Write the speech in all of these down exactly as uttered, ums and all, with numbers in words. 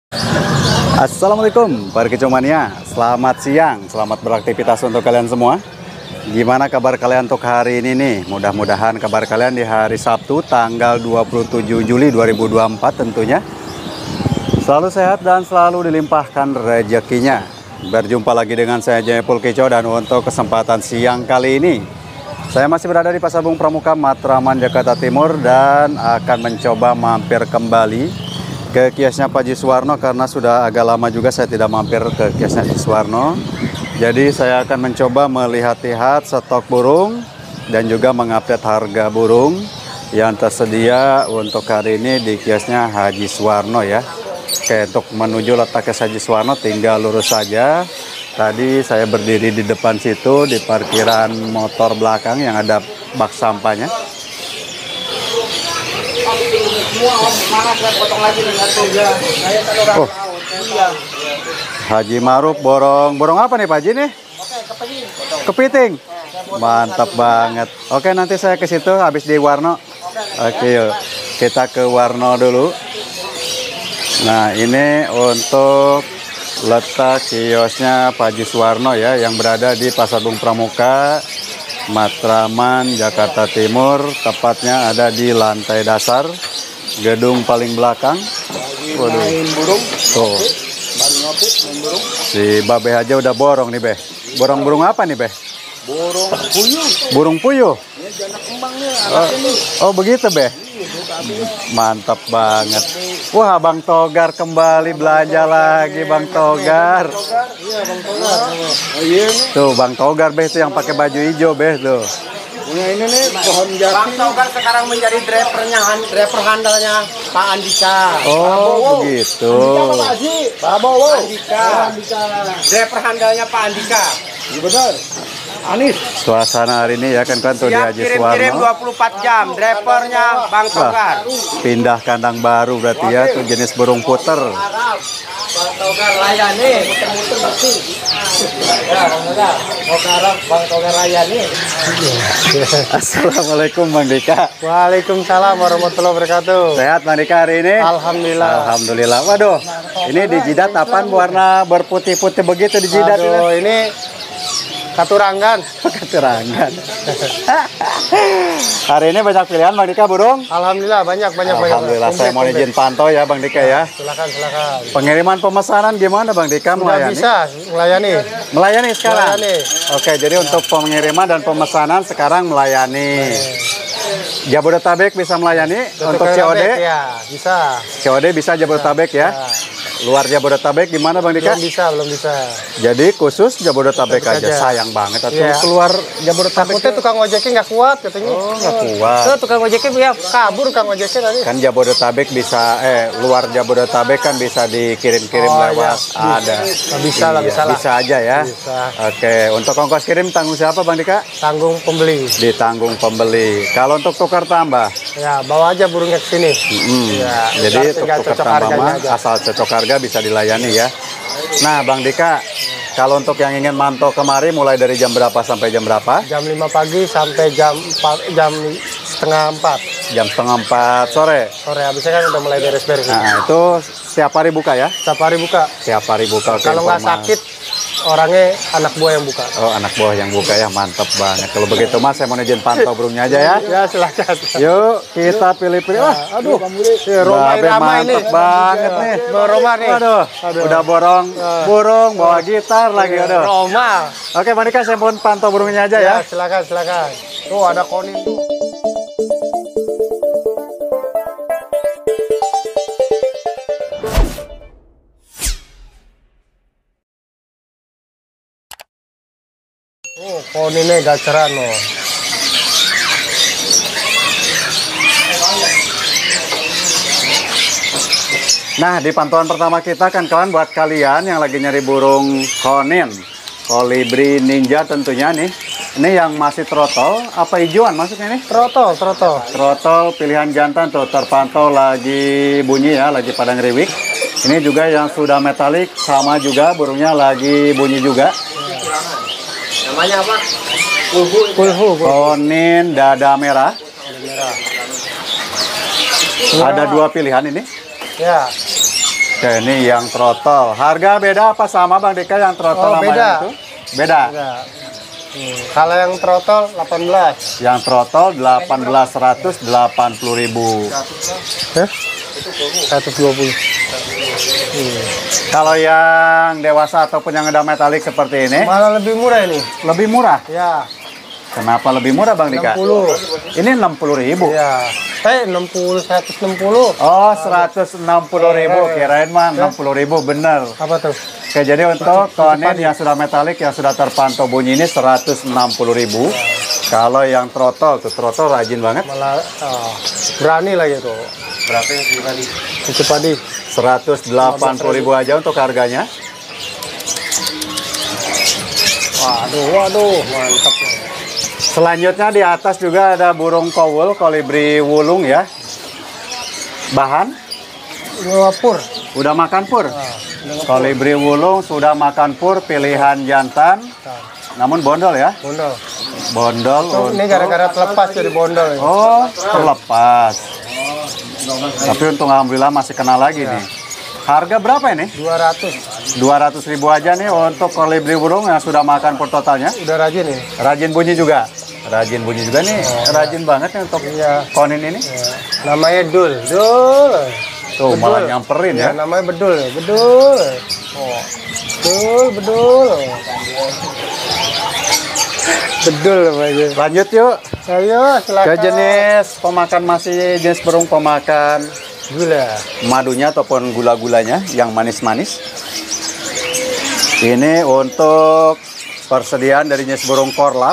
Assalamualaikum para kicomania, selamat siang, selamat beraktivitas untuk kalian semua. Gimana kabar kalian untuk hari ini nih? Mudah-mudahan kabar kalian di hari Sabtu tanggal dua puluh tujuh Juli dua ribu dua puluh empat tentunya selalu sehat dan selalu dilimpahkan rezekinya. Berjumpa lagi dengan saya Jayapul Kicau, dan untuk kesempatan siang kali ini saya masih berada di Pasar Bung Pramuka, Matraman, Jakarta Timur, dan akan mencoba mampir kembali ke kiosnya Pak Haji Suwarno karena sudah agak lama juga saya tidak mampir ke kiosnya Haji Suwarno. Jadi saya akan mencoba melihat-lihat stok burung dan juga mengupdate harga burung yang tersedia untuk hari ini di kiosnya Haji Suwarno ya. Oke, untuk menuju letak kios Haji Suwarno tinggal lurus saja. Tadi saya berdiri di depan situ di parkiran motor belakang yang ada bak sampahnya. Oh, Haji Maruf borong borong apa nih Pak Haji nih? Kepiting. Mantap banget. Oke, nanti saya ke situ habis di Warno. Oke, yuk kita ke Warno dulu. Nah, ini untuk letak kiosnya Pak Haji Suwarno ya, yang berada di Pasar Bung Pramuka, Matraman, Jakarta Timur. Tepatnya ada di lantai dasar, gedung paling belakang. Waduh, burung. Tuh. Si Babe aja udah borong nih, Beh. Borong burung apa nih, Beh? Burung puyuh. Burung puyuh. Ya, janak kembangnya. Oh, oh begitu, Beh. Mantap banget. Wah, Bang Togar kembali belanja lagi, Bang Togar. Iya, Bang Togar. Oh, iya. Tuh, Bang Togar, Beh, itu yang pakai baju hijau, Beh, tuh. Punya ini nih pohon jati. Bang Togar sekarang menjadi drivernya, driver handalnya Pak Andika. Oh, begitu. Andika Pak Haji. Pak Bowo. Andika. Andika. Driver handalnya Pak Andika. Iya benar. Anis. Suasana hari ini ya kan kan tuh di Haji Suwarno. Kirim-kirim dua puluh empat jam. Drivernya Bang Togar. Wah, pindah kandang baru berarti ya, tuh jenis burung puter. Bang Togar layani, muter-muter bersih. Ya, Bang Togar. Mau ke arah Bang Togar layani. Assalamualaikum Bang Dika. Waalaikumsalam warahmatullahi wabarakatuh. Sehat Bang Dika hari ini? Alhamdulillah. Alhamdulillah. Waduh, ini di jidat apaan warna berputih-putih begitu di jidat? Aduh, ini katurangan. Katurangan. Hari ini banyak pilihan Bang Dika burung? Alhamdulillah banyak banyak Alhamdulillah, banyak. saya mau izin pantau ya Bang Dika ya. Silakan silakan. Pengiriman pemesanan gimana Bang Dika, Sudah melayani? bisa melayani. Melayani sekarang? Melayani. Oke, jadi ya, untuk pengiriman dan pemesanan sekarang melayani. Jabodetabek bisa melayani. Untuk C O D? Ya, bisa. C O D bisa Jabodetabek ya. Ya. Luar Jabodetabek gimana Bang Dika? Belum bisa, belum bisa. Jadi khusus Jabodetabek aja. aja. Sayang banget atau Ya. keluar Jabodetabek. Takutnya tukang ojeknya nggak kuat katanya. Oh, nggak kuat. Tuh, tukang ojeknya ya kabur tukang ojeknya tadi. Kan Jabodetabek bisa eh luar Jabodetabek kan bisa dikirim-kirim Oh, lewat ya. ada. Bisa lah, Iya, bisa lah. Bisa aja ya. Bisa. Oke, untuk ongkos kirim tanggung siapa Bang Dika? Tanggung pembeli. Ditanggung pembeli. Kalau untuk tukar tambah? Ya, bawa aja burungnya ke sini. Mm, Ya, jadi untuk tinggal tukar cocok tambah harganya mah aja. asal cocok harga bisa dilayani ya. Nah Bang Dika, kalau untuk yang ingin mantau kemari mulai dari jam berapa sampai jam berapa? Jam lima pagi sampai jam empat, jam setengah empat Jam setengah empat sore. sore. Habisnya kan udah mulai beres-beres. Nah itu setiap hari buka ya? Setiap hari buka. Setiap hari buka. Oke, Kalau nggak informasi. sakit, orangnya anak buah yang buka. Oh, anak buah yang buka ya, mantap banget. Kalau begitu mas, saya mau izin pantau burungnya aja ya. Ya silakan. Yuk kita pilih-pilih. Wah, aduh, Si Roma Babe Irama ini. mantep banget nih. Bang Roma nih. Aduh, Aduh. udah borong burung, bawa gitar lagi. Aduh. Roma. Oke, Bang Dika, saya mau pantau burungnya aja ya. Ya silakan silakan. Tuh ada konin tuh. Oh, koninnya gaceran loh. Nah, di pantauan pertama kita kan kawan, buat kalian yang lagi nyari burung konin, kolibri ninja tentunya nih. Ini yang masih trotol, apa hijauan maksudnya nih? Trotol, trotol. Trotol pilihan jantan tuh terpantau lagi bunyi ya, lagi pada ngeriwik. Ini juga yang sudah metalik sama juga burungnya lagi bunyi juga. Namanya apa? Kulhu. Kulhu. Konin dada merah. Merah. Ada dua pilihan ini. Ya. Oke, ini yang trotol. Harga beda apa sama Bang Dika yang trotol Oh, namanya beda. itu? Beda. Enggak. Hmm. Kalau yang trotol delapan belas. Yang trotol delapan belas seratus delapan puluh ribu. Hah? seratus dua puluh. Hmm. Kalau yang dewasa ataupun yang ada metalik seperti ini, Malah lebih murah ini. lebih murah. Ya, Kenapa lebih murah Bang Dika? enam puluh. Ini enam puluh ribu. Ya. Eh, enam puluh, seratus enam puluh. Oh, seratus enam puluh ribu. Kirain mah enam puluh ribu, bener. Apa tuh? Oke, jadi untuk konin yang sudah metalik, yang sudah terpantau bunyi ini seratus enam puluh ribu. Kalau yang trotol, tuh trotol rajin banget. Malah ah, berani lagi tuh. Berapa yang tadi? Itu tadi. seratus delapan puluh ribu aja untuk harganya. Waduh, waduh, mantap. Selanjutnya di atas juga ada burung kowul, kolibri wulung ya. Bahan, Dua pur. udah makan pur. Ah, Kolibri wulung sudah makan pur, pilihan jantan, namun bondol ya. bondol. Bondol Tuh, ini untuk... gara-gara terlepas dari bondol. Ini. Oh, terlepas. Tapi untung alhamdulillah masih kena lagi nih. Harga berapa ini? dua ratus. dua ratus ribu aja nih untuk kolibri burung yang sudah makan pur totalnya. Udah rajin ini. Rajin bunyi juga. Rajin bunyi juga nih. Rajin banget nih untuk Iya. konin ini. Ya. Namanya Dul. Dul. Tuh Bedul. malah nyamperin ya. Ya, namanya Bedul. Bedul. Oh. Bedul, bedul. Bedul namanya. Lanjut yuk Ayo, silakan. ke jenis pemakan, masih jenis burung pemakan Gula. madunya ataupun gula-gulanya yang manis-manis. Ini untuk persediaan dari jenis burung korlap,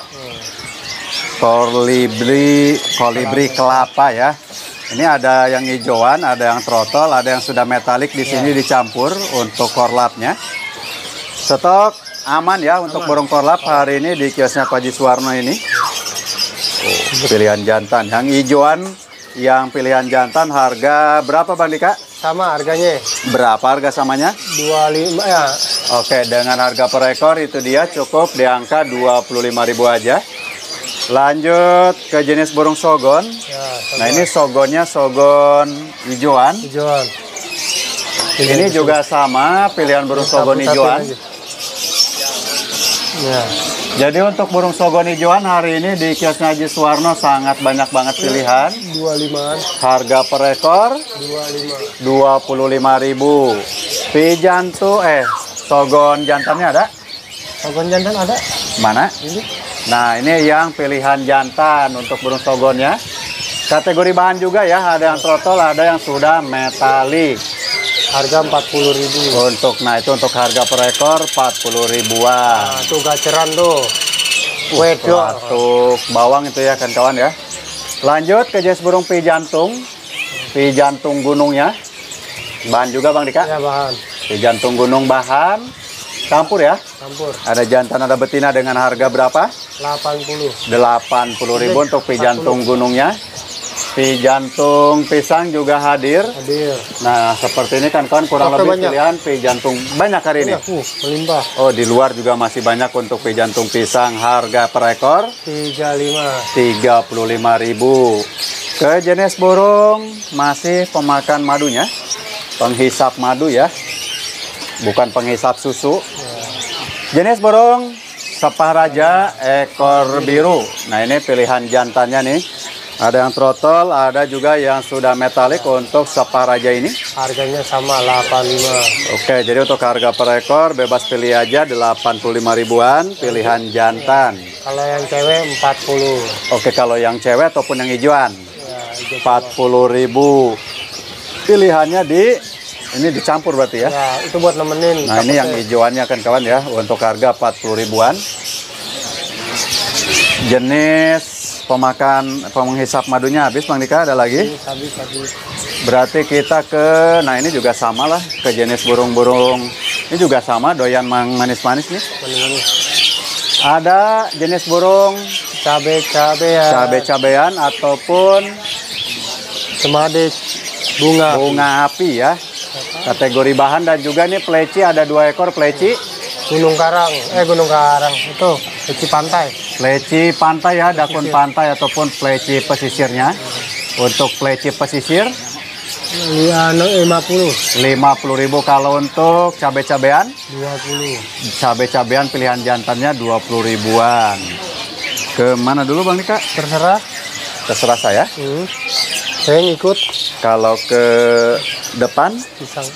kolibri, kolibri kelapa ya. Ini ada yang hijauan, ada yang trotol, ada yang sudah metalik di sini dicampur untuk korlapnya. Stok aman ya untuk burung korlap hari ini di kiosnya Pak Haji Suwarno ini. Oh, pilihan jantan, yang hijauan, yang pilihan jantan harga berapa Bang Dika? Sama harganya. Berapa harga samanya? dua puluh lima ya. Oke, dengan harga per ekor itu dia cukup di angka dua puluh lima ribu aja. Lanjut ke jenis burung sogon. Ya, Nah, ini sogonnya sogon hijauan. hijauan. Ini juga sama pilihan burung sogon hijauan. Ya. Jadi untuk burung sogon hijauan hari ini di kiosnya Haji Suwarno sangat banyak banget pilihan. dua puluh lima. Harga per ekor dua puluh lima. dua puluh lima ribu. Pijantu eh sogon jantannya ada? Sogon jantan ada? Mana? Ini. Nah, ini yang pilihan jantan untuk burung sogonnya. Kategori bahan juga ya, ada yang trotol, ada yang sudah metalik. Harga empat puluh ribu. Untuk nah itu untuk harga per ekor empat puluh ribuan. Nah, tuh gaceran tuh. Wedok. Untuk bawang itu ya kan kawan ya. Lanjut ke jenis burung pi jantung. Pi jantung gunungnya. Bahan juga Bang Dika. Ya, bahan. Pi jantung gunung bahan. Campur ya. Campur. Ada jantan, ada betina dengan harga berapa? delapan puluh. delapan puluh ribu untuk pi jantung gunungnya. Pi jantung pisang juga hadir. Hadir. Nah, seperti ini kan kawan kurang Oke, lebih banyak. pilihan pi jantung banyak hari ini. Ya, uh, melimpah. Oh, di luar juga masih banyak untuk pi jantung pisang. Harga per ekor tiga puluh lima. tiga puluh lima ribu. Ke jenis burung masih pemakan madunya. Penghisap madu ya. Bukan penghisap susu. Jenis burung sepah raja ekor biru. Nah, ini pilihan jantannya nih. Ada yang trotol, ada juga yang sudah metalik untuk sepah raja ini. Harganya sama delapan puluh lima. Oke, jadi untuk harga per ekor bebas pilih aja delapan puluh lima ribuan, pilihan jantan. Kalau yang cewek empat puluh. Oke, kalau yang cewek ataupun yang hijauan Ya, hijau empat puluh ribu. Pilihannya di ini dicampur berarti ya. Ya, itu buat nemenin. Nah, ini yang Takutnya- hijauannya kan kawan ya, untuk harga empat puluh ribuan. Jenis pemakan penghisap madunya habis Bang Dika, ada lagi? Habis, habis. Berarti kita ke, nah ini juga sama lah, ke jenis burung-burung. Ini juga sama, doyan mang- manis-manis nih. Manis-manis. Ada jenis burung Cabe-cabe ya. cabe-cabean ataupun Semade bunga. bunga api ya. Kategori bahan dan juga nih pleci, ada dua ekor pleci. Gunung Karang. Eh, Gunung Karang. Itu, keci pantai. Pleci pantai ya, dakun pantai ataupun pleci pesisirnya. Untuk pleci pesisir Iya, lima puluh. lima puluh ribu. Kalau untuk cabai-cabean? dua puluh. Cabai-cabean pilihan jantannya dua puluh ribuan. Ke mana dulu Bang Dika? Terserah. Terserah saya. Hmm. Saya ngikut. Kalau ke depan? Pisang.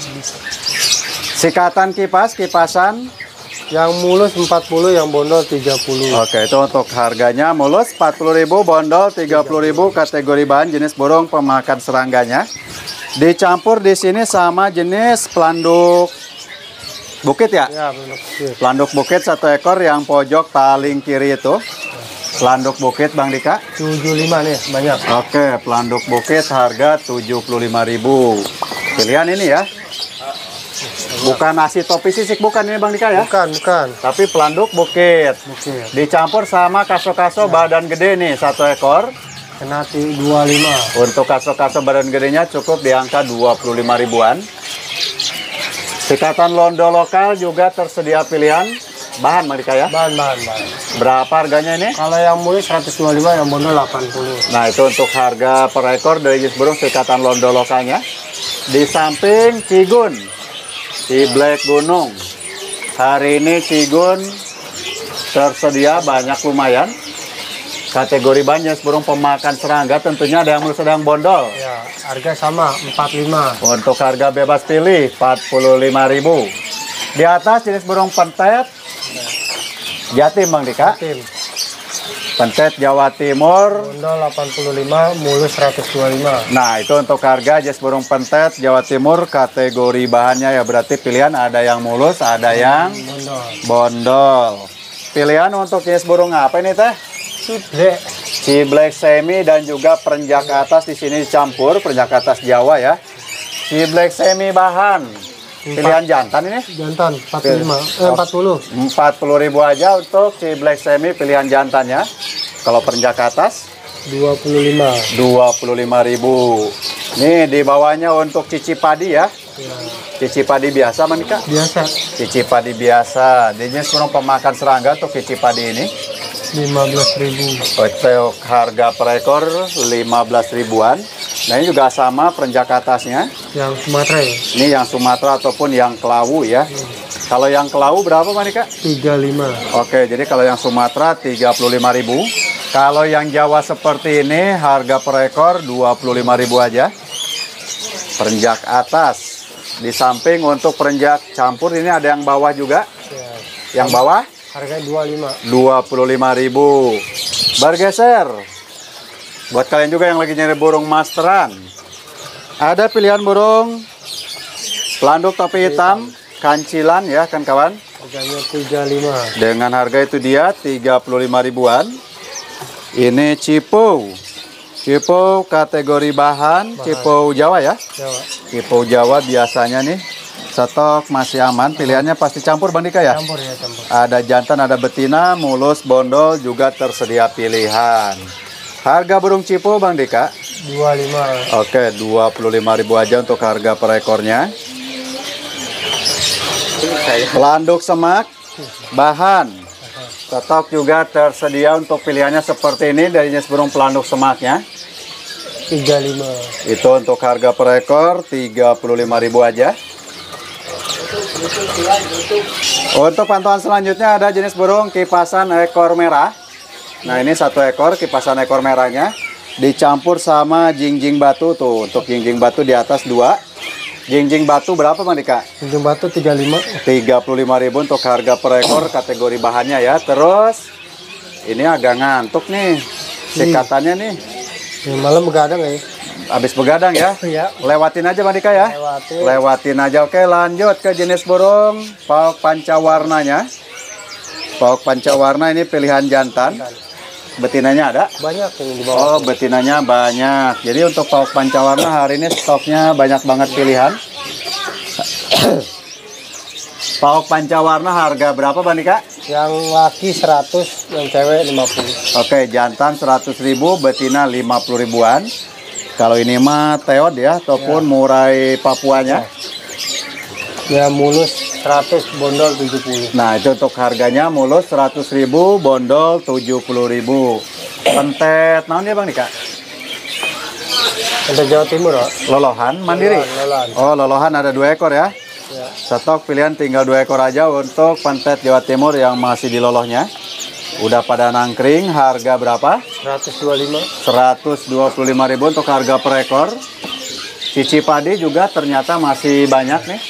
Sikatan kipas, kipasan? Yang mulus empat puluh, yang bondol tiga puluh. Oke, itu untuk harganya mulus empat puluh ribu, bondol tiga puluh ribu, kategori bahan jenis burung pemakan serangganya. Dicampur di sini sama jenis pelanduk bukit ya? Ya, bukit. Pelanduk bukit satu ekor yang pojok paling kiri itu. Pelanduk bukit Bang Dika. tujuh puluh lima nih, banyak. Oke, pelanduk bukit harga tujuh puluh lima ribu. Pilihan ini ya. Bukan nasi topi sisik, bukan ini Bang Dika ya? Bukan, bukan. Tapi pelanduk bukit. Bukit. Dicampur sama kaso-kaso badan gede nih, satu ekor. Kenati dua puluh lima. Untuk kaso-kaso badan gedenya cukup di angka dua puluh lima ribuan. Sikatan londo lokal juga tersedia pilihan bahan Bang Dika ya? Bahan, bahan, bahan. Berapa harganya ini? Kalau yang mulus seratus dua puluh lima, yang bondol delapan puluh. Nah, itu untuk harga per ekor dari jenis burung sikatan londo lokalnya. Di samping cigun, si Black Gunung. Hari ini cigun tersedia banyak lumayan. Kategori banyak burung pemakan serangga, tentunya ada yang mulus, ada yang bondol. Ya, harga sama empat puluh lima. Untuk harga bebas pilih empat puluh lima ribu. Di atas jenis burung pentet Jatim Bang Dika. Tim. Pentet Jawa Timur. Bondol delapan puluh lima, mulus seratus dua puluh lima. Nah, itu untuk harga jenis burung pentet Jawa Timur. Kategori bahannya ya berarti pilihan ada yang mulus, ada yang Bondol. bondol. Pilihan untuk jenis burung apa ini teh? Ciblek. Ciblek semi dan juga perenjak atas di sini dicampur, perenjak atas Jawa ya. Ciblek semi bahan. Pilihan jantan ini? Jantan empat puluh lima, eh, empat puluh. empat puluh ribu aja untuk Ciblek semi pilihan jantannya. Kalau perenjak atas? dua puluh lima. dua puluh lima ribu. Nih di bawahnya untuk cici padi ya. Ya. Cici padi biasa Manika? Biasa Cici padi biasa. Di jenis burung pemakan serangga untuk cici padi ini. lima belas ribu. Untuk harga per ekor lima belas ribuan. Nah ini juga sama perenjak atasnya. Yang Sumatera ya? Ini yang Sumatera ataupun yang Kelawu ya. Hmm. Kalau yang Kelawu berapa Manika? tiga puluh lima. Oke, jadi kalau yang Sumatera tiga puluh lima ribu. Kalau yang Jawa seperti ini harga per ekor dua puluh lima ribu aja. Perenjak atas. Di samping untuk perenjak campur ini ada yang bawah juga. Ya. Yang bawah Harga dua puluh lima. dua puluh lima ribu. Bergeser. Buat kalian juga yang lagi nyari burung masteran. Ada pilihan burung pelanduk topi hitam, kancilan ya kan kawan. Harganya tiga puluh lima. Dengan harga itu dia tiga puluh lima ribuan. Ini cipau. Cipau kategori bahan, bahan. Cipau Jawa ya. Jawa. Cipau Jawa biasanya nih stok masih aman. Pilihannya pasti campur Bang Dika ya. Campur ya, campur. Ada jantan, ada betina, mulus, bondol juga tersedia pilihan. Harga burung cipau Bang Dika? dua puluh lima. Oke, dua puluh lima ribu aja untuk harga per ekornya. Pelanduk semak bahan. Stok juga tersedia untuk pilihannya seperti ini dari jenis burung pelanduk semaknya. tiga puluh lima. Itu untuk harga per ekor tiga puluh lima ribu aja. Untuk pantauan selanjutnya ada jenis burung kipasan ekor merah. Nah ini satu ekor kipasan ekor merahnya dicampur sama jingjing batu tuh. Untuk jingjing batu di atas dua. Jingjing batu berapa Bang Dika? Jingjing batu tiga puluh lima. tiga puluh lima ribu untuk harga per ekor kategori bahannya ya. Terus ini agak ngantuk nih sikatannya nih. Ya, malam begadang ya. Habis begadang ya. Ya. Lewatin aja Bang Dika ya. Lewatin. Lewatin aja. Oke, lanjut ke jenis burung pauk pancawarnanya. Pauk pancawarna ini pilihan jantan. Betinanya ada? Banyak yang di bawah. Oh, betinanya banyak. Jadi untuk pauk pancawarna hari ini stoknya banyak banget pilihan. Pauk pancawarna harga berapa Bang Dika? Yang laki seratus, yang cewek lima puluh. Oke, jantan seratus ribu, betina lima puluh ribuan. Kalau ini mah teod ya, ataupun ya. Murai Papuanya. Ya mulus seratus, bondol tujuh puluh. Nah itu untuk harganya mulus seratus ribu, bondol tujuh puluh ribu. Pentet, naon ya Bang Dika? Untuk Jawa Timur, Pak. Lolohan mandiri. Lolohan. Oh, lolohan ada dua ekor ya. Ya. Stok pilihan tinggal dua ekor aja untuk pentet Jawa Timur yang masih di lolohnya. Udah pada nangkring, harga berapa? seratus dua puluh lima. seratus dua puluh lima ribu untuk harga per ekor. Cici padi juga ternyata masih banyak nih.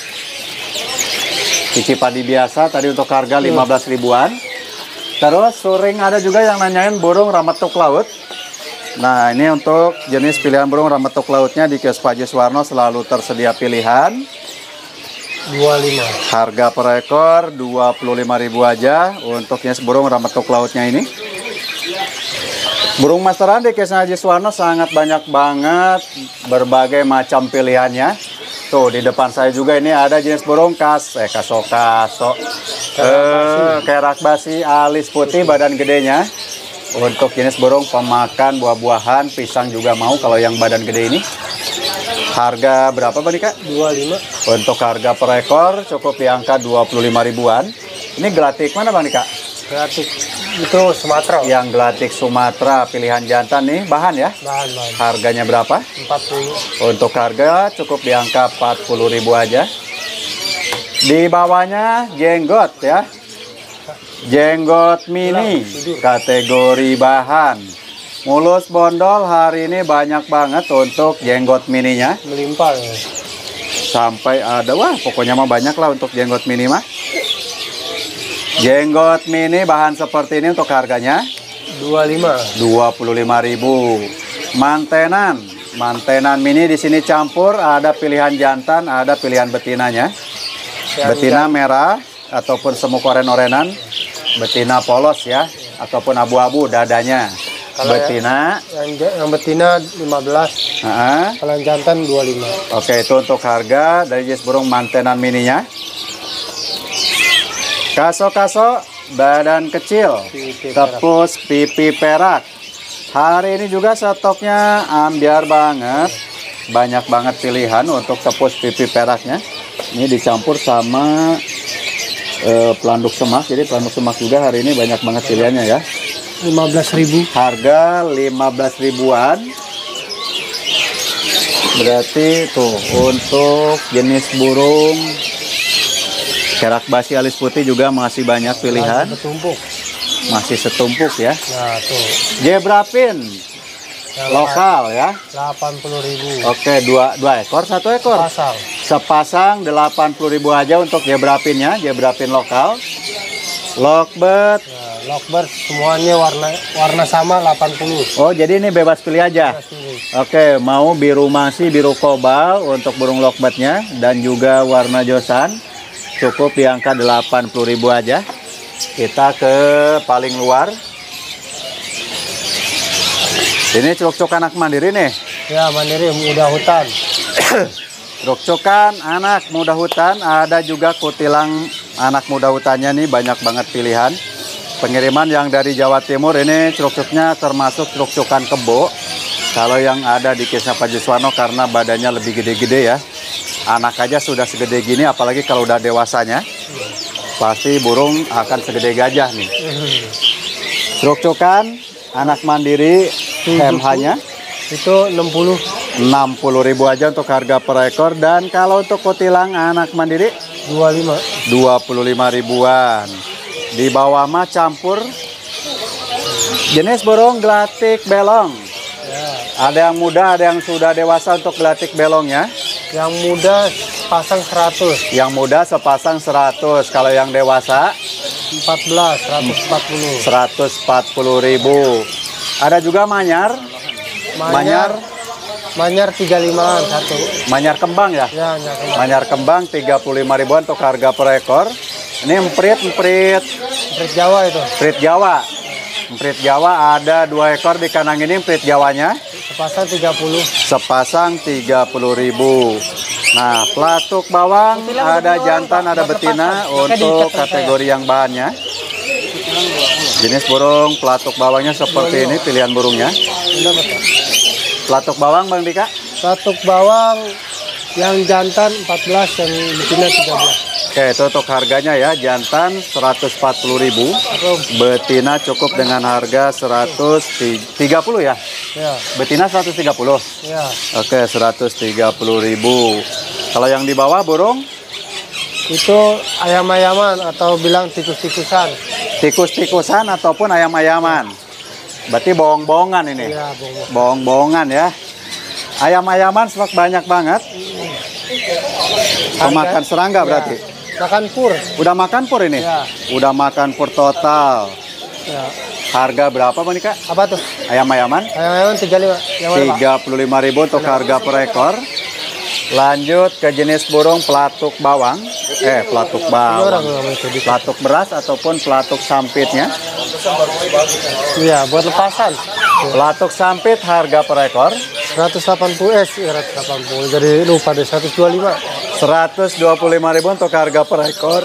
Cici padi biasa tadi untuk harga lima belas ribuan. Terus suring ada juga yang nanyain burung ramatuk laut. Nah, ini untuk jenis pilihan burung ramatuk lautnya di kios Pak Haji Suwarno selalu tersedia pilihan. dua puluh lima. Harga per ekor dua puluh lima ribu aja untuk jenis burung ramatuk lautnya ini. Burung masteran di kios Haji Suwarno sangat banyak banget berbagai macam pilihannya. Tuh di depan saya juga ini ada jenis burung kas, eh kaso kaso, eh, kerak basi alis putih badan gedenya. Untuk jenis burung pemakan buah-buahan, pisang juga mau kalau yang badan gede ini. Harga berapa Bang Dika? dua puluh lima. Untuk harga per ekor cukup di angka dua puluh lima ribuan. Ini gelatik mana Bang Dika? Gelatik itu Sumatera. Yang gelatik Sumatera pilihan jantan nih, bahan ya? Bahan, bahan. Harganya berapa? empat puluh. Untuk harga cukup di angka empat puluh ribu aja. Di bawahnya jenggot ya. Jenggot mini kategori bahan. Mulus bondol hari ini banyak banget untuk jenggot mininya. Melimpah. Ya. Sampai ada, wah pokoknya mah banyak lah untuk jenggot mini mah. Jenggot mini bahan seperti ini untuk harganya dua puluh lima. dua puluh lima ribu. Mantenan. Mantenan mini di sini campur, ada pilihan jantan, ada pilihan betinanya. Yang Betina merah ataupun semu oren-orenan. Betina polos ya, ataupun abu-abu dadanya. Kalau betina Yang, yang betina lima belas. uh-uh. Kalau yang jantan dua puluh lima. Oke, itu untuk harga dari jenis burung mantenan mininya. Kaso-kaso badan kecil, Pipi tepus pipi perak. Hari ini juga stoknya ambiar banget. Banyak banget pilihan untuk tepus pipi peraknya. Ini dicampur sama eh, pelanduk semak. Jadi pelanduk semak juga hari ini banyak banget pilihannya ya. lima belas ribu. Harga lima belas ribuan. Berarti tuh untuk jenis burung kerak basi alis putih juga masih banyak pilihan. Masih bertumpuk. Masih setumpuk ya. Nah, tuh. Zebra pin Yang lokal ya. delapan puluh ribu. Oke, dua, dua ekor, satu ekor. Pasang. Sepasang delapan puluh ribu aja untuk zebra pinnya, zebra pin lokal. Lockbird. Nah, lovebird semuanya warna warna sama delapan puluh. Oh, jadi ini bebas pilih aja. Oke, mau biru masi, biru kobal untuk burung lockbirdnya dan juga warna josan. Cukup di angka delapan puluh ribu aja. Kita ke paling luar. Ini celuk-celuk anak mandiri nih. Ya, mandiri muda hutan. Celuk-celukan anak muda hutan, ada juga kutilang anak muda hutannya nih, banyak banget pilihan. Pengiriman yang dari Jawa Timur ini celuk-celuknya termasuk celuk-celukan kebo. Kalau yang ada di Kisah Pak Haji Suwarno karena badannya lebih gede-gede ya. Anak aja sudah segede gini, apalagi kalau udah dewasanya. Pasti burung akan segede gajah nih. Celuk-celukan anak mandiri M H-nya itu enam puluh. enam puluh ribu aja untuk harga per ekor. Dan kalau untuk kutilang anak mandiri dua puluh lima. dua puluh lima ribuan. Di bawah mah campur jenis burung gelatik belong. Ya. Ada yang muda, ada yang sudah dewasa untuk gelatik belongnya. Yang muda pasang seratus. Yang muda sepasang seratus. Kalau yang dewasa empat belas, seratus empat puluh. seratus empat puluh ribu. Ada juga manyar. Manyar. Manyar tiga puluh limaan satu. Manyar kembang ya. Ya, manyar kembang. Manyar kembang tiga puluh lima ribuan untuk harga per ekor. Ini emprit, emprit, Emprit Jawa itu. emprit Jawa. Emprit Jawa ada dua ekor di kandang ini, emprit Jawanya. Sepasang tiga puluh. Sepasang tiga puluh ribu. Nah, pelatuk bawang ada jantan, ada betina untuk kategori yang bahannya. Jenis burung pelatuk bawangnya seperti ini pilihan burungnya. Pelatuk bawang Bang Dika? Pelatuk bawang Yang jantan empat belas, yang betina tiga belas. Oke, itu untuk harganya ya. Jantan seratus empat puluh ribu, betina cukup dengan harga seratus tiga puluh ya. Ya. Betina seratus tiga puluh. Ya. Oke, seratus tiga puluh ribu. Kalau yang di bawah burung? Itu ayam-ayaman atau bilang tikus-tikusan. Tikus-tikusan ataupun ayam-ayaman. Berarti bohong-bohongan ini. Iya, bohong-bohongan ya. Ayam-ayaman stok banyak banget. Pemakan serangga berarti. Ya. Makan pur. Udah makan pur ini? Ya. Udah makan pur total. Ya. Harga berapa Bang Dika? Apa tuh? Ayam-ayaman? Ayam-ayaman tiga puluh lima. tiga puluh lima ribu untuk harga per ekor. Lanjut ke jenis burung pelatuk bawang. Eh, pelatuk bawang. Pelatuk beras ataupun pelatuk sampitnya. Iya, buat lepasan. Pelatuk sampit harga per ekor seratus delapan puluh eh seratus delapan puluh. Jadi lupa deh, seratus dua puluh lima. seratus dua puluh lima ribu untuk harga per ekor.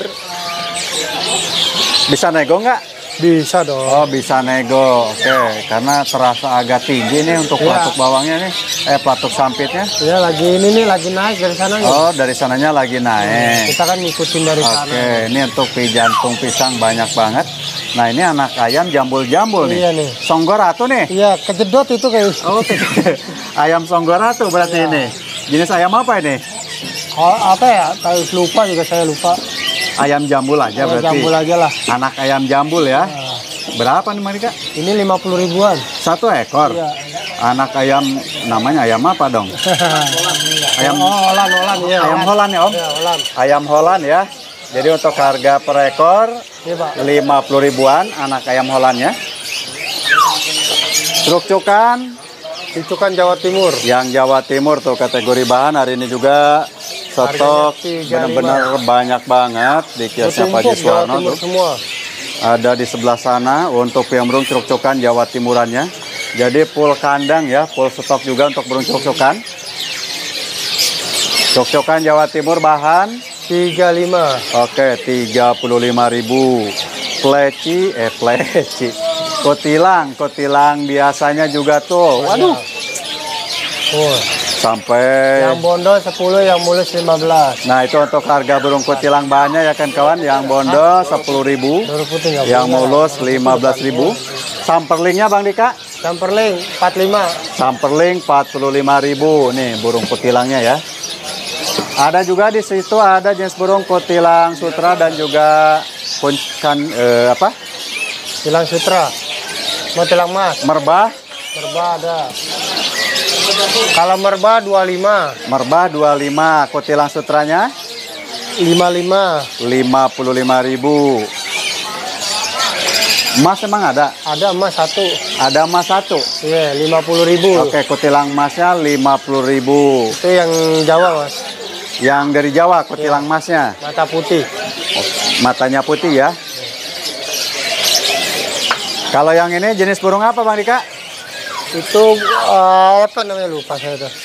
Bisa nego nggak? Bisa dong. Oh, bisa nego. Oke, karena terasa agak tinggi nih untuk Ya. pelatuk bawangnya nih. Eh, pelatuk sampitnya. Ya, lagi ini nih lagi naik dari sana nih. Oh, dari sananya lagi naik. Kita kan ngikutin dari Oke, sana. ini untuk pi jantung pisang banyak banget. Nah, ini anak ayam jambul-jambul nih. Iya nih. Songgoratu nih. Iya, kejedot itu kayak. Oh, ayam songgoratu berarti Iya. ini. Jenis ayam apa ini? Oh, apa ya? Kayak lupa juga, saya lupa. Ayam jambul aja Ya, berarti. jambul aja lah. Anak ayam jambul ya. Nah, Berapa nih Marika? ini lima puluh ribuan. Satu ekor. Iya. Anak ayam namanya ayam apa dong? Ayam Oh, Holland, Holland ya. ayam Holland ya Om. Ya, Holland. Ayam Holland ya. Jadi untuk harga per ekor Iya, Pak. lima puluh ribuan anak ayam Hollandnya. Truk cukan Itu kan Jawa Timur. yang Jawa Timur tuh kategori bahan hari ini juga stok Harganya tiga puluh lima. benar-benar banyak banget di kiosnya Pak Bertumpuk Jawa Jiswarno Timur tuh. semua. Ada di sebelah sana untuk yang burung truk-cukan Jawa Timurannya. Jadi full kandang ya, full stok juga untuk burung truk-cukan. Truk-cukan Jawa Timur bahan tiga puluh lima. oke tiga puluh lima ribu. Pleci eh pleci. Kotilang, kotilang biasanya juga tuh. Waduh, Oh. sampai Yang bondo sepuluh, yang mulus lima belas. nah itu untuk harga burung kotilang bahannya ya kan kawan. Yang bondo sepuluh ribu, Baru putih nggak yang punya. mulus lima belas ribu. Samperlingnya Bang Dika? Samperling empat puluh lima. Samperling empat puluh lima ribu. Nih burung kotilangnya ya. Ada juga di situ ada jenis burung kotilang sutra dan juga kan eh, apa? Tilang sutra. Mau tilang mas. Merbah, Merbah ada. Kalau merbah dua puluh lima. merbah dua puluh lima, kotilang sutranya lima puluh lima. lima puluh lima ribu. Emas emang ada? Ada emas satu. Ada emas satu. Iya, lima puluh ribu. Oke, kotilang emasnya lima puluh ribu. Itu yang Jawa mas. Yang dari Jawa kotilang emasnya. Mata putih. Matanya putih ya. Kalau yang ini jenis burung apa Bang Dika? Itu eh, apa namanya, lupa saya tuh.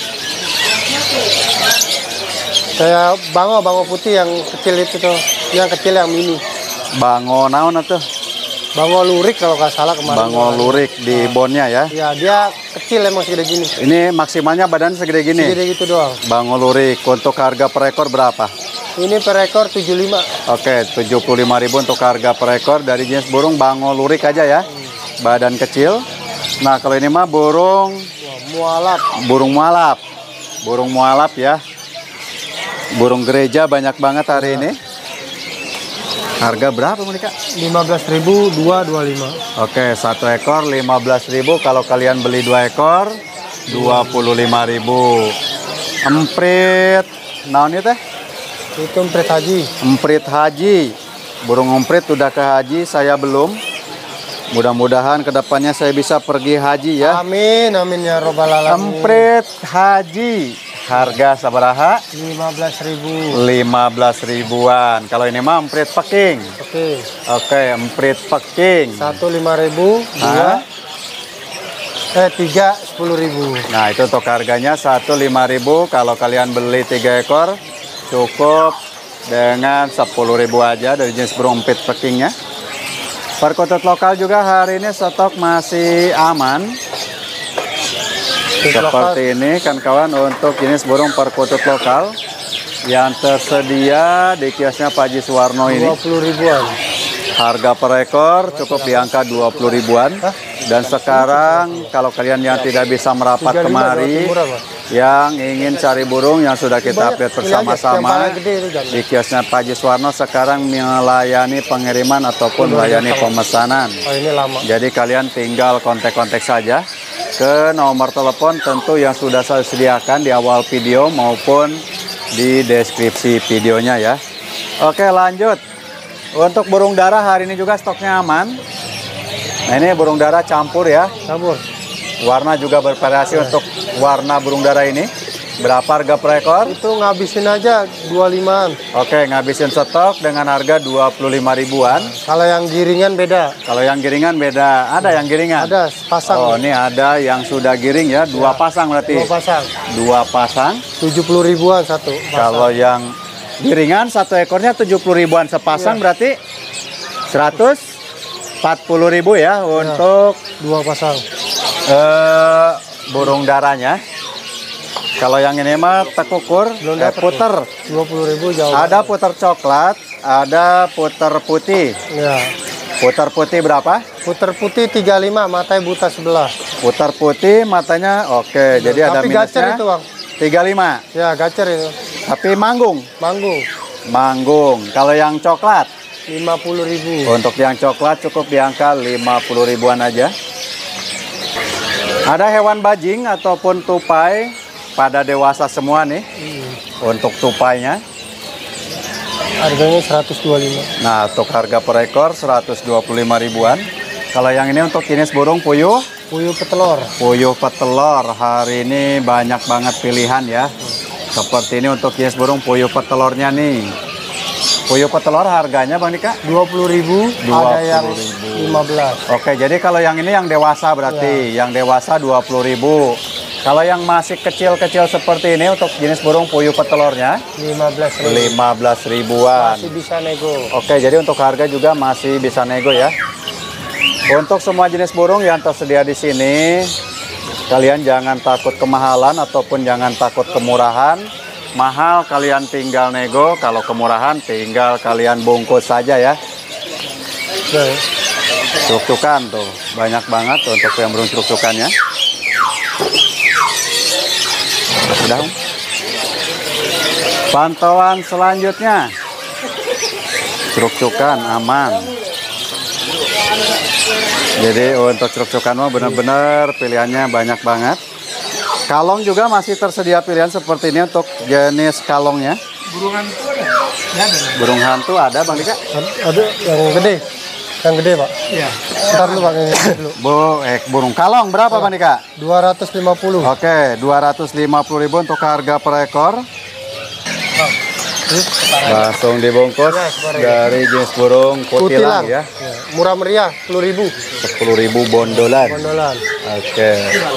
Kayak bango, bango putih yang kecil itu tuh. Yang kecil yang mini. Bango naon atuh? Bango lurik kalau nggak salah kemarin. Bango lurik di bonnya ya. Ya, dia kecil emang segede gini. Ini maksimalnya badan segede gini. Segede gitu doang. Bango lurik untuk harga per ekor berapa? Ini per ekor tujuh puluh lima. Oke, tujuh puluh lima ribu untuk harga per ekor dari jenis burung bango lurik aja ya. Badan kecil. Nah, kalau ini mah burung Wah, mualaf. burung mualaf. Burung mualaf ya. Burung gereja banyak banget hari ini. Harga berapa mereka? lima belas ribu, dua dua lima. Oke, satu ekor lima belas ribu. Kalau kalian beli dua ekor dua puluh lima ribu. Emprit. Naon itu teh? Itu emprit haji. Emprit haji. Burung emprit udah ke haji, saya belum. Mudah-mudahan kedepannya saya bisa pergi haji ya. Amin, amin ya robbal alamin. Emprit haji. Harga sabaraha? lima belas ribu. lima belas ribuan. Kalau ini mah emprit peking. Oke. Oke, emprit peking. Satu lima ribu, Hah? dua, eh tiga sepuluh ribu. Nah, itu untuk harganya satu lima ribu. Kalau kalian beli tiga ekor cukup dengan sepuluh ribu aja dari jenis burung emprit pekingnya. Perkutut lokal juga hari ini stok masih aman. Seperti ini kan kawan untuk jenis burung perkutut lokal yang tersedia di kiosnya Pak Haji Suwarno ini. dua puluh ribuan. Harga per ekor cukup di angka dua puluh ribuan. Dan sekarang kalau kalian yang tidak bisa merapat kemari, yang ingin cari burung yang sudah kita update bersama-sama di kiosnya Pak Haji Suwarno sekarang melayani pengiriman ataupun melayani pemesanan. Jadi kalian tinggal kontak-kontak saja ke nomor telepon tentu yang sudah saya sediakan di awal video maupun di deskripsi videonya ya. Oke, lanjut. Untuk burung dara hari ini juga stoknya aman. Nah, ini burung dara campur ya. Campur. Warna juga bervariasi untuk warna burung dara ini. Berapa harga per ekor? Itu ngabisin aja dua puluh limaan. Oke, ngabisin stok dengan harga dua puluh lima ribuan. Kalau yang giringan beda. Kalau yang giringan beda. Ada yang giringan? Ada, pasang. Oh, ini ada yang sudah giring ya. Dua ya. pasang berarti? Dua pasang. Dua pasang. tujuh puluh ribuan satu pasang. Kalau yang giringan satu ekornya tujuh puluh ribuan. Sepasang ya. Berarti seratus empat puluh ribu ya, ya untuk dua pasang. Eh, burung darahnya. Kalau yang ini mah tekukur, eh, puter. dua puluh ribu jauh. Ada puter coklat, ada puter putih. Ya. Puter putih berapa? Puter putih tiga puluh lima, matanya buta sebelah. Puter putih matanya oke, ya, jadi ada minusnya. Tapi gacer itu, Bang. tiga puluh lima. Ya, gacer itu. Tapi manggung. Manggung. Manggung. Kalau yang coklat lima puluh ribu. Untuk yang coklat cukup di angka lima puluh ribuan aja. Ada hewan bajing ataupun tupai pada dewasa semua nih. Hmm. Untuk tupainya harganya seratus dua puluh lima. Nah, untuk harga per ekor seratus dua puluh lima ribuan. Kalau yang ini untuk jenis burung puyuh, puyuh petelur. Puyuh petelur hari ini banyak banget pilihan ya. Seperti ini untuk jenis burung puyuh petelurnya nih. Puyuh petelur harganya Bang Dika? dua puluh ribu, ada yang lima belas. Oke, jadi kalau yang ini yang dewasa berarti, ya. Yang dewasa dua puluh ribu. Kalau yang masih kecil-kecil seperti ini untuk jenis burung puyuh petelurnya lima belas ribuan. Masih bisa nego. Oke, jadi untuk harga juga masih bisa nego ya. Untuk semua jenis burung yang tersedia di sini, kalian jangan takut kemahalan ataupun jangan takut kemurahan. Mahal kalian tinggal nego, kalau kemurahan tinggal kalian bungkus saja ya. Truk-trukan tuh, banyak banget untuk yang burung truk-trukannya. Sudah. Pantauan selanjutnya. Truk-trukan aman. Jadi untuk truk-trukan mah benar-benar pilihannya banyak banget. Kalong juga masih tersedia pilihan seperti ini untuk jenis kalongnya. Burung hantu ada? Ada. Burung hantu ada Bang Dika? Ada yang gede. Yang gede Pak? Iya. Ntar dulu Pak. Dulu. Bu, eh, burung kalong berapa oh, Bang Dika? dua ratus lima puluh. Oke, dua ratus lima puluh ribu untuk harga per ekor. Oh. Langsung dibungkus ya, dari jenis burung kutilang, kutilang ya. Ya. Murah meriah sepuluh ribu. sepuluh ribu bondolan. Bondolan. Oke.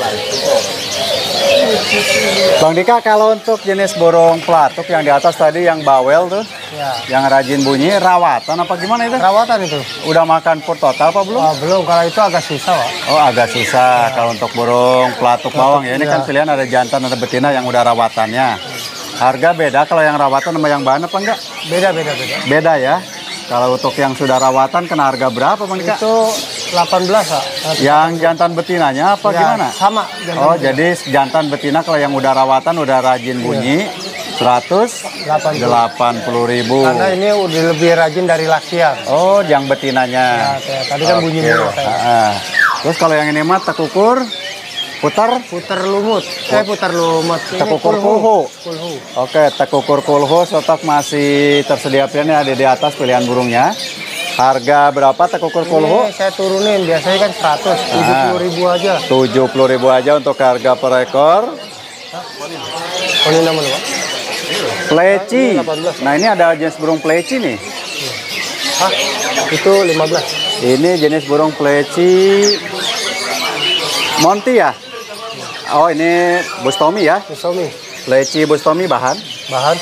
Bang Dika, kalau untuk jenis burung pelatuk yang di atas tadi yang bawel tuh, ya. Yang rajin bunyi, rawatan apa gimana itu? Rawatan itu. Udah makan pur total apa belum? Oh, belum, kalau itu agak susah Pak. Oh, agak susah ya. Kalau untuk burung pelatuk bawang ya. Ini ya. Kan pilihan ada jantan ada betina yang udah rawatannya. Harga beda kalau yang rawatan sama yang bahan apa enggak? Beda, beda, beda. Beda ya. Kalau untuk yang sudah rawatan kena harga berapa Bang Dika? Itu delapan belas Pak. Yang jantan betinanya apa ya, gimana? Sama. Oh, betina. Jadi jantan betina kalau yang udah rawatan udah rajin bunyi ya. seratus delapan puluh ribu. Karena ini udah lebih rajin dari lakian. Oh, yang betinanya. Ya, tadi kan okay. bunyi mulu. Terus kalau yang ini mah tekukur, putar, putar lumut. Saya eh, putar lumut. Tekukur kulhu. kulhu. Oke, tekukur kulhu stok masih tersedia pilihan ada di atas pilihan burungnya. Harga berapa tekukur kulhu? Ini saya turunin, biasanya kan seratus, tujuh puluh ribu aja. tujuh puluh ribu aja untuk harga per ekor. Oh, ini namanya Pak? Pleci. Nah, ini ada jenis burung pleci nih. Hah? Itu lima belas. Ini jenis burung pleci Monty ya? Oh, ini Bustomi ya? Bustomi. Pleci Bustomi bahan? Bahan.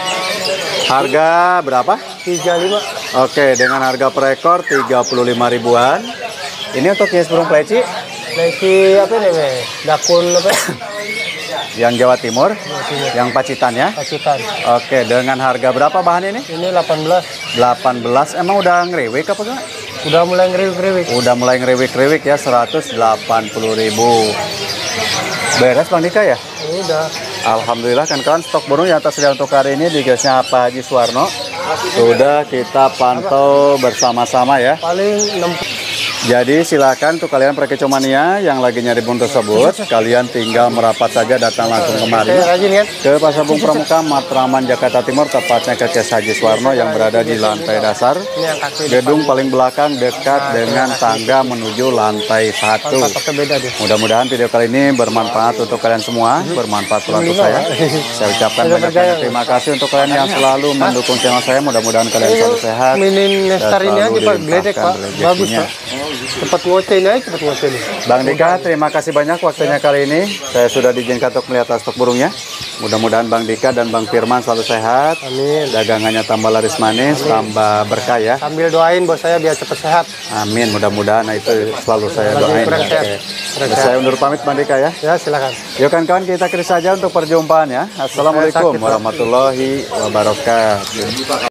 Harga berapa? tiga puluh lima. Oke, dengan harga per ekor tiga puluh lima ribuan. Ini untuk jenis burung pleci? Naiki apa nih, Be? Dakun apa? Yang Jawa Timur, Jawa Timur. yang Pacitan ya. Pacitan. Oke, dengan harga berapa bahan ini? Ini delapan belas. delapan belas. Emang udah ngeriwik apa enggak? Udah mulai ngeriwik-ngeriwik. Udah mulai ngeriwik-ngeriwik ya, seratus delapan puluh ribu. Beres Bang Dika ya? Ini udah. Alhamdulillah kan kawan, stok burung yang tersedia untuk hari ini di kiosnya Pak Haji Suwarno. Sudah kita pantau bersama-sama ya. Paling enam. Jadi silakan untuk kalian Prekecomania yang lagi nyari burung tersebut, kalian tinggal merapat saja datang langsung kemari Saya rajin kan? ke Pasar Burung Pramuka Matraman Jakarta Timur, tepatnya ke Kios Haji Suwarno yang berada di lantai dasar Ini yang kaki. gedung paling belakang dekat dengan tangga menuju lantai satu. Pakai beda deh. Mudah-mudahan video kali ini bermanfaat untuk kalian semua, bermanfaat pula untuk saya. Saya ucapkan banyak-banyak terima kasih untuk kalian yang selalu mendukung channel saya. Mudah-mudahan kalian selalu sehat. Minin dan Nestar ini aja selalu Pak, geledek Pak. dilimpahkan Bagus rezekinya. Pak. Cepat ngoceh nih, cepat ngoceh nih. Bang Dika, terima kasih banyak waktunya kali ini. Saya sudah diizinkan untuk melihat stok burungnya. Mudah-mudahan Bang Dika dan Bang Firman selalu sehat. Amin. Dagangannya tambah laris manis, tambah berkah ya. Sambil doain bos saya biar cepat sehat. Amin, mudah-mudahan. Nah, itu selalu saya Lagi doain. kurang sehat. Oke. Kurang Saya sehat. undur pamit Bang Dika ya. Ya silakan. Yuk kawan-kawan, kita kiri saja untuk perjumpaan ya. Assalamualaikum Sakit, Pak. warahmatullahi wabarakatuh.